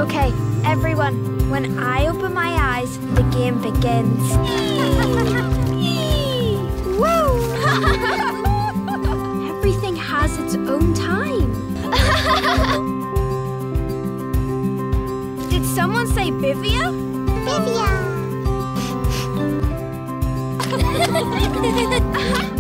Okay, everyone, when I open my eyes, the game begins. Woo! Everything has its own time. Did someone say Bivia? Olivia!